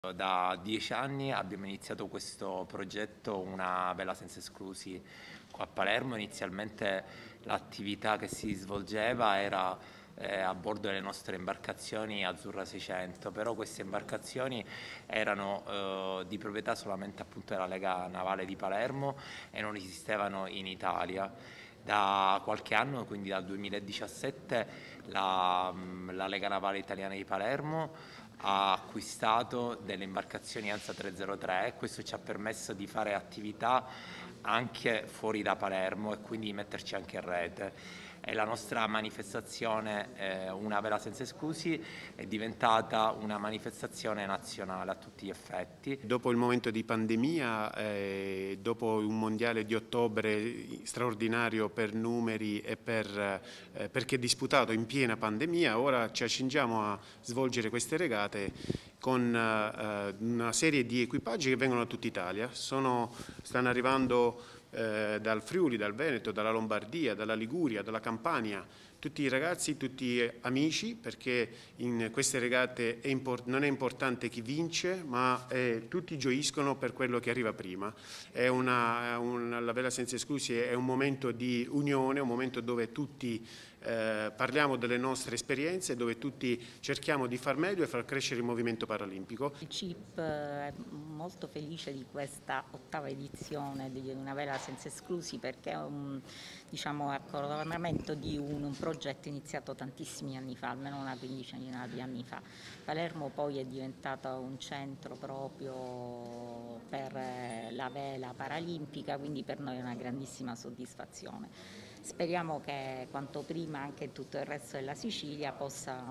Da 10 anni abbiamo iniziato questo progetto Una vela senza esclusi qua a Palermo. Inizialmente l'attività che si svolgeva era a bordo delle nostre imbarcazioni Azzurra 600, però queste imbarcazioni erano di proprietà solamente appunto della Lega Navale di Palermo e non esistevano in Italia. Da qualche anno, quindi dal 2017, la Lega Navale Italiana di Palermo ha acquistato delle imbarcazioni ANSA 303 e questo ci ha permesso di fare attività anche fuori da Palermo e quindi metterci anche in rete. E la nostra manifestazione Una vela senza esclusi è diventata una manifestazione nazionale a tutti gli effetti. Dopo il momento di pandemia, dopo un mondiale di ottobre straordinario per numeri e perché disputato in piena pandemia, ora ci accingiamo a svolgere queste regate con una serie di equipaggi che vengono da tutta Italia. Stanno arrivando dal Friuli, dal Veneto, dalla Lombardia, dalla Liguria, dalla Campania, tutti i ragazzi, tutti amici, perché in queste regate non è importante chi vince, ma tutti gioiscono per quello che arriva prima. La Vela Senza Esclusi è un momento di unione, un momento dove tutti parliamo delle nostre esperienze, dove tutti cerchiamo di far meglio e far crescere il movimento paralimpico. Il CIP è molto felice di questa 8ª edizione di Una Vela Senza Esclusi perché è un coronamento di un progetto iniziato tantissimi anni fa, almeno una quindicina di anni fa. Palermo poi è diventata un centro proprio per la vela paralimpica, quindi per noi è una grandissima soddisfazione. Speriamo che quanto prima anche tutto il resto della Sicilia possa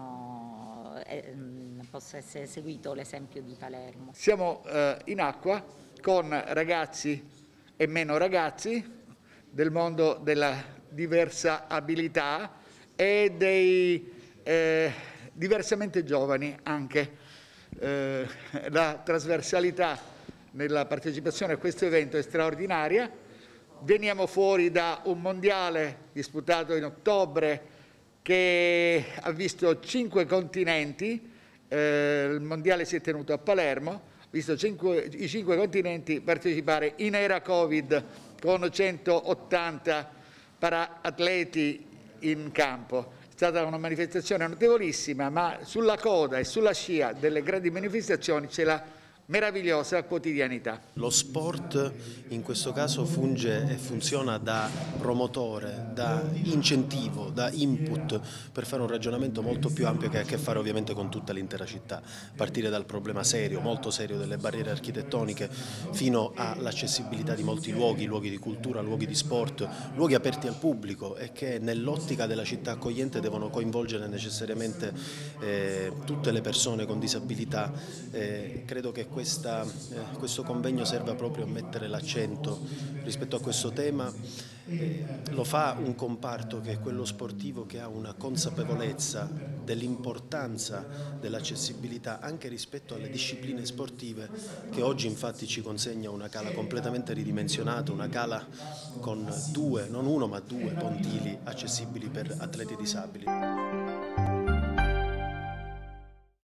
essere seguito l'esempio di Palermo. Siamo in acqua con ragazzi e meno ragazzi del mondo della diversa abilità e dei diversamente giovani anche. La trasversalità nella partecipazione a questo evento è straordinaria. Veniamo fuori da un mondiale disputato in ottobre che ha visto 5 continenti, il mondiale si è tenuto a Palermo, ha visto i 5 continenti partecipare in era Covid con 180 para-atleti in campo. È stata una manifestazione notevolissima, ma sulla coda e sulla scia delle grandi manifestazioni c'è la meravigliosa quotidianità. Lo sport in questo caso funge e funziona da promotore, da incentivo, da input per fare un ragionamento molto più ampio che ha a che fare ovviamente con tutta l'intera città, a partire dal problema serio, molto serio delle barriere architettoniche fino all'accessibilità di molti luoghi di cultura, luoghi di sport, luoghi aperti al pubblico e che nell'ottica della città accogliente devono coinvolgere necessariamente tutte le persone con disabilità. Credo che questo convegno serva proprio a mettere l'accento rispetto a questo tema. Lo fa un comparto che è quello sportivo, che ha una consapevolezza dell'importanza dell'accessibilità anche rispetto alle discipline sportive, che oggi infatti ci consegna una cala completamente ridimensionata, una cala con 2, non 1 ma 2 pontili accessibili per atleti disabili.